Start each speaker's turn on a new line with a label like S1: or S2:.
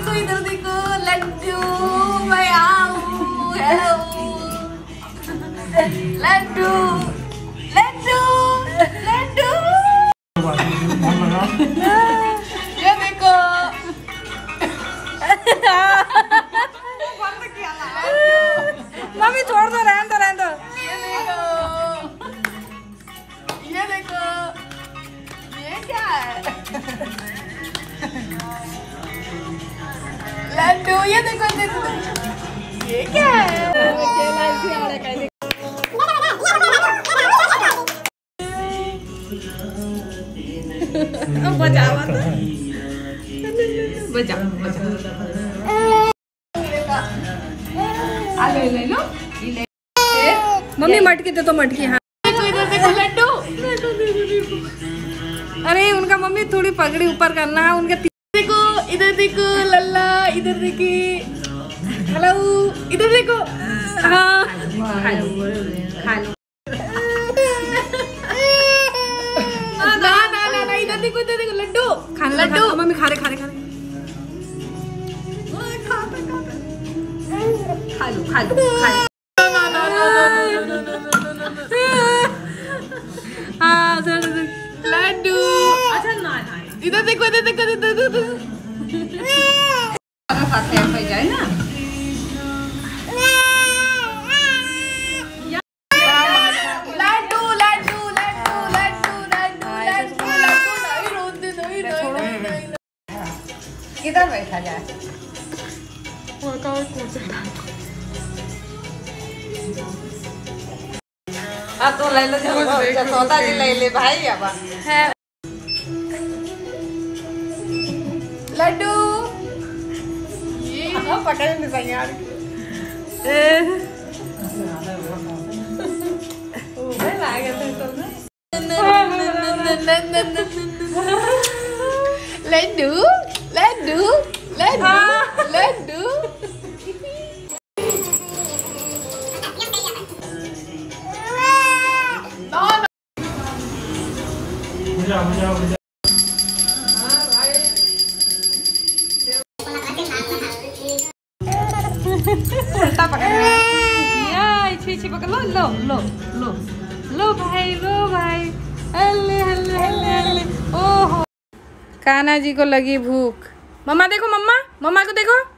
S1: इधर देखो लड्डू मैं आऊं हेलो लड्डू लड्डू लड्डू ये देखो
S2: मम्मी छोड़ दो रहने दो रहने दो।
S1: ये देखो ये क्या है लड्डू ये देखो ये क्या है
S2: बजा ले लो मम्मी मटकी दे तो मटकी। हाँ
S1: लड्डू
S2: अरे उनका मम्मी थोड़ी पगड़ी ऊपर करना है उनके।
S1: देखो इधर देखो लल्ला इधर देखी हेलो इधर देखो
S2: हाँ
S1: खा लो ना ना ना ना इधर देखो लड्डू
S2: खाने
S1: लड्डू
S2: मम्मी खा रहे खा लो हाँ
S1: लड्डू
S2: अच्छा ना
S1: इधर देखो
S2: जाए ना
S1: लड्डू लड्डू लड्डू लड्डू लड्डू लड्डू लड्डू नहीं
S2: किधर बैठा जाए अब तो ले लो सौदा जी ले ले भाई अब है
S1: लड्डू
S2: पकड़ नहीं सही यार
S1: लड्डू लड्डू लड्डू लड्डू
S2: उल्टा पकड़ पकड़ लो लो लो लो लो भाई हल्ले हल्ले हल्ले हल्ले। ओहो कान्हा जी को लगी भूख। मम्मा देखो मम्मा को देखो